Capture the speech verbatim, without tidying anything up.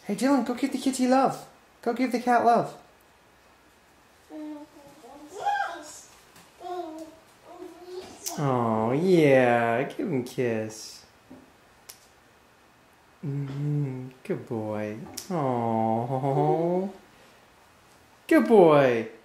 Hey Dylan, go give the kitty love. Go give the cat love. Oh yeah, give him a kiss. Mm-hmm. Good boy. Oh, good boy.